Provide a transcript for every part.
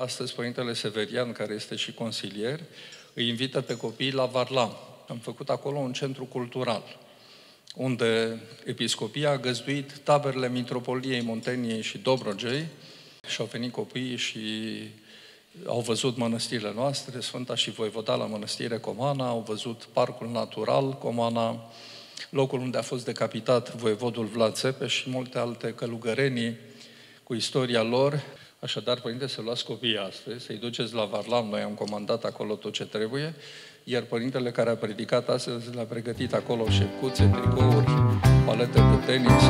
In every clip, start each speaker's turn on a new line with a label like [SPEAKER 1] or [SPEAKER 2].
[SPEAKER 1] astăzi Părintele Severian, care este și consilier, îi invită pe copiii la Varlam. Am făcut acolo un centru cultural, unde Episcopia a găzduit taberele Mitropoliei Munteniei și Dobrogei și au venit copiii și au văzut mănăstirile noastre, Sfânta și Voivodala Mănăstire Comana, au văzut Parcul Natural Comana, locul unde a fost decapitat voievodul Vlad Țepeș și multe alte călugărenii cu istoria lor. Așadar, Părinte, să luați copiii astăzi, să-i duceți la Varlam, noi am comandat acolo tot ce trebuie, iar Părintele care a predicat astăzi le-a pregătit acolo șepcuțe, tricouri, palete de tenis.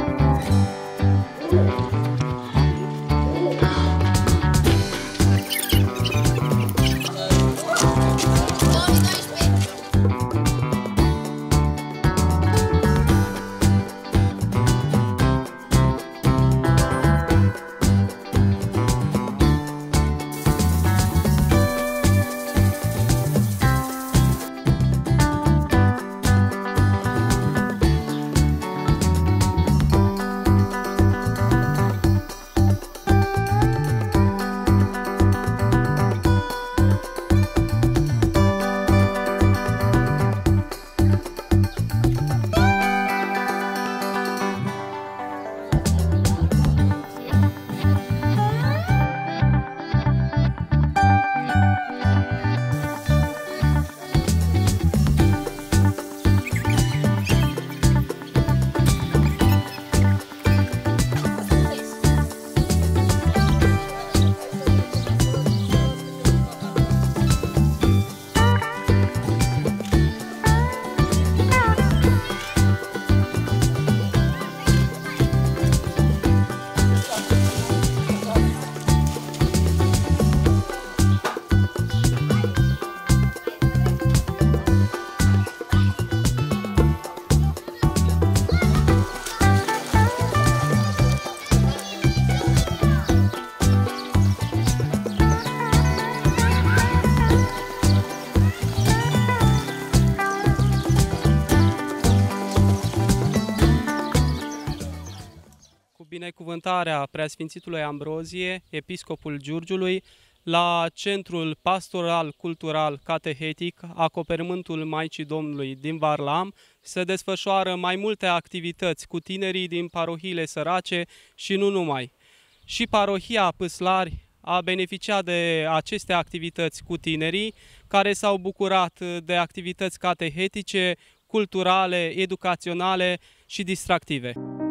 [SPEAKER 2] Binecuvântarea Preasfințitului Ambrozie, Episcopul Giurgiului, la Centrul Pastoral Cultural Catehetic Acoperământul Maicii Domnului din Varlam se desfășoară mai multe activități cu tinerii din parohiile sărace și nu numai. Și parohia Pâslari a beneficiat de aceste activități cu tinerii, care s-au bucurat de activități catehetice, culturale, educaționale și distractive.